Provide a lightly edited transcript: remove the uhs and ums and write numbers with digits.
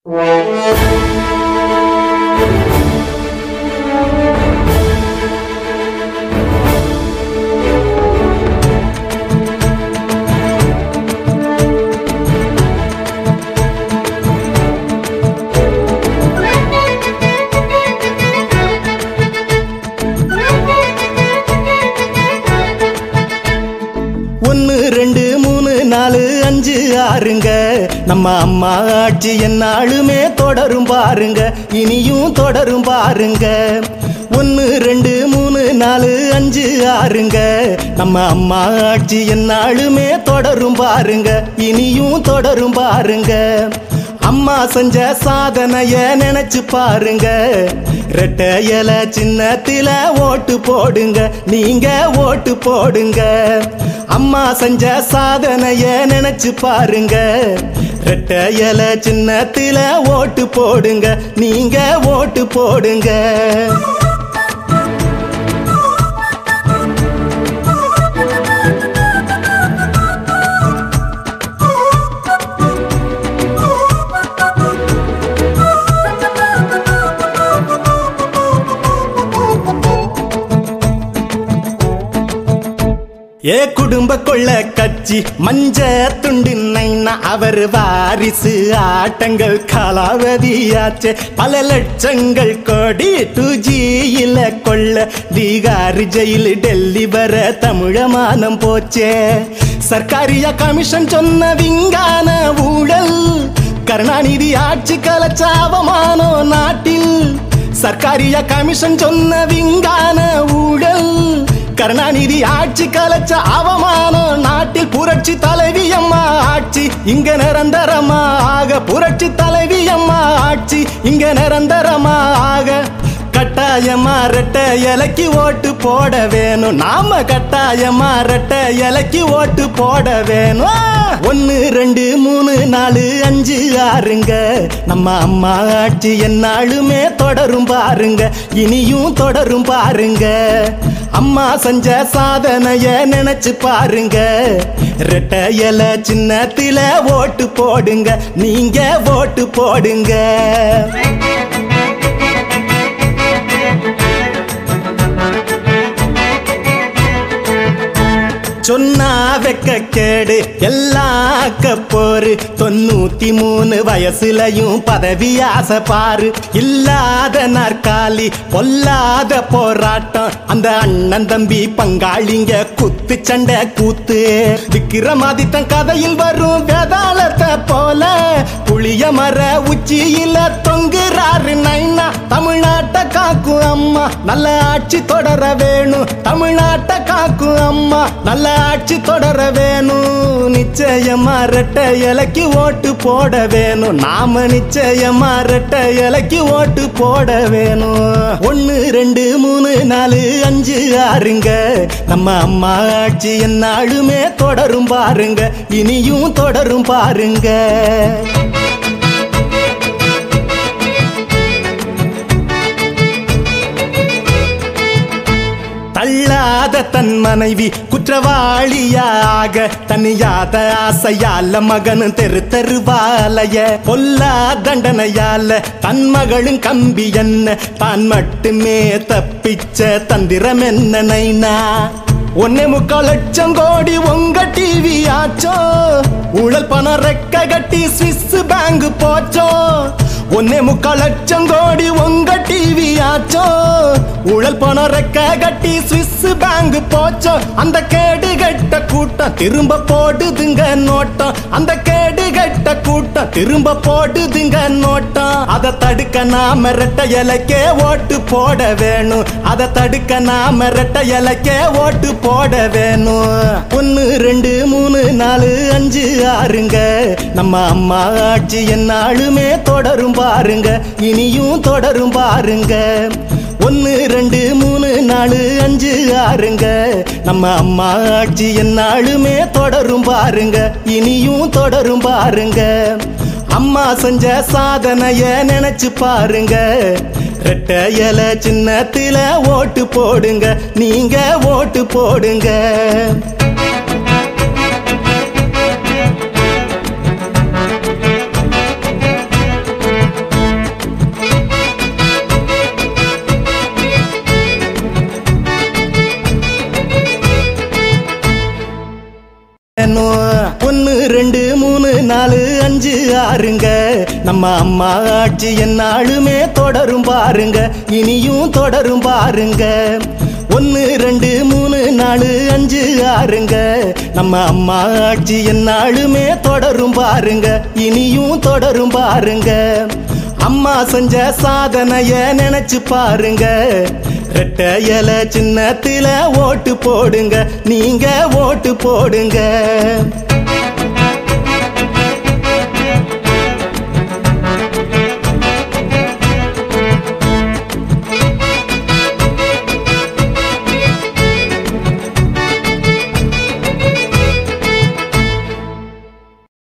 ஒன்னு ரெண்டு மூணு நாலு அஞ்சு ஆறுங்க நம்ம அம்மா ஆட்சி என்னாலுமே தொடரும் பாருங்க, இனியும் தொடரும் பாருங்க. ஒன்னு ரெண்டு மூணு நாலு அஞ்சு ஆறுங்க நம்ம அம்மா ஆட்சி என்னாலுமே தொடரும் பாருங்க, இனியும் தொடரும் பாருங்க. அம்மா செஞ்ச சாதனைய நினைச்சு பாருங்க, ரெட்டை இலை சின்னத்தில ஓட்டு போடுங்க, நீங்க ஓட்டு போடுங்க. அம்மா செஞ்ச சாதனைய நினைச்சு பாருங்க, ரெட்டை இலை சின்னத்தில ஓட்டு போடுங்க, நீங்க ஓட்டு போடுங்க. ஏ குடும்ப கொள்ள கட்சி மஞ்ச துண்டு நைனா அவர் வாரிசு ஆட்டங்கள் காலாவதியாச்சு. பல லட்சங்கள் கோடி 2Gயில கொள்ள பீகார் ஜெயில் டெல்லி வர தமிழமானம் போச்சே. சர்க்காரியா கமிஷன் சொன்ன விஞ்ஞான ஊழல் கருணாநிதி ஆட்சி கலச்சாவமானோ நாட்டில். சர்க்காரியா கமிஷன் சொன்ன விஞ்ஞான ஊழல் கருணாநிதி ஆட்சி கலச்ச அவமானம் நாட்டில். புரட்சி தலைவி அம்மா ஆட்சி இங்க நிரந்தரமா ஆக, புரட்சி தலைவி அம்மா ஆட்சி இங்க நிரந்தரமா ஆக. கட்டாயமா ரெட்டை இலைக்கு ஓட்டு போட வேணும், நாம கட்டாயமா ரெட்டை இலைக்கு ஓட்டு போட வேணும். ஒன்னு ரெண்டு மூணு நாலு அஞ்சு ஆறுங்க நம்ம அம்மா ஆட்சி என்னாலுமே தொடரும் பாருங்க, இனியும் தொடரும் பாருங்க. அம்மா செஞ்ச சாதனைய நினைச்சு பாருங்க, ரெட்டை இலை சின்னத்தில ஓட்டு போடுங்க, நீங்க ஓட்டு போடுங்க. சொன்னா வெக்க கேடு எல்லாக்க போரு, 93 வயசுலயும் பதவி ஆசை பாரு. இல்லாத நாற்காலி பொல்லாத போராட்டம், அந்த அண்ணன் தம்பி பங்காளிங்க குத்து சண்டை கூத்து. விக்கிரமாதித்தன் கதையில் வரும் வேதாளத்தை போல புளிய மர உச்சியில தொங்குறாரு நைனா. தமிழ்நாட்டை காக்கும் அம்மா நல்ல ஆட்சி தொடர வேணும், தமிழ்நாட்டை காக்கும் அம்மா நல்ல ஆட்சி தொடர வேணும். நிச்சயமா ரெட்டை இலைக்கு ஓட்டு போட வேணும், நாம நிச்சயமா ரெட்டை இலைக்கு ஓட்டு போட வேணும். ஒன்னு ரெண்டு மூணு நாலு அஞ்சு ஆறுங்க நம்ம அம்மா ஆட்சி என்னாலுமே தொடரும் பாருங்க, இனியும் தொடரும் பாருங்க. தள்ளாத தன் மனைவி குற்றவாளியாக, தனியாத ஆசையால மகன் தெரு தெருவாலைய. பொல்லா தண்டனையால தன் மகளும் கம்பி என்ன, தான் மட்டுமே தப்பிச்ச தந்திரம் என்ன நைனா. 1.25 லட்சம் கோடி உங்க டிவி ஆச்சோ, ஊழல் பணம் ரெக்க கட்டி ஸ்விஸ் பேங்க் போச்சோ. 1.25 லட்சம் கோடி உங்க டிவி ஆச்சோ, ஊழல் பணம் ரெக்க கட்டி ஸ்விஸ் பேங்க் போச்சோ. அந்த கேடு கட்ட கூட்டம் திரும்ப போடுதுங்க நோட்டம், அந்த கேடு கட்ட கூட்டம் திரும்ப போடுதுங்க நோட்டம். அதை தடுக்க நாம ரெட்டை இலைக்கே ஓட்டு போட வேணும், அதை தடுக்க நாம ரெட்டை இலைக்கே ஓட்டு போட வேணும். ஒன்னு ரெண்டு மூணு நாலு அஞ்சு ஆறுங்க நம்ம அம்மா ஆட்சி என்னாலுமே தொடரும் பாருங்க, இனியும் தொடரும் பாருங்க. ஒன்னு ரெண்டு மூணு நாலு அஞ்சு ஆறுங்க நம்ம அம்மா ஆட்சி என்னாலுமே தொடரும் பாருங்க, இனியும் தொடரும் பாருங்க. அம்மா செஞ்ச சாதனைய நினைச்சு பாருங்க, ரெட்டை இலை சின்னத்தில ஓட்டு போடுங்க, நீங்க ஓட்டு போடுங்க. பாருங்க நம்ம அம்மா ஆட்சி என்னாலுமே தொடரும் பாருங்க இனியும் தொடரும் பாருங்க 1 2 3 4 5 6ங்க நம்ம அம்மா ஆட்சி என்னாலுமே தொடரும் பாருங்க இனியும் தொடரும் பாருங்க அம்மா செஞ்ச சாதனைய நினைச்சு பாருங்க ரெட்டை இலை சின்னத்தில ஓட்டு போடுங்க நீங்க ஓட்டு போடுங்க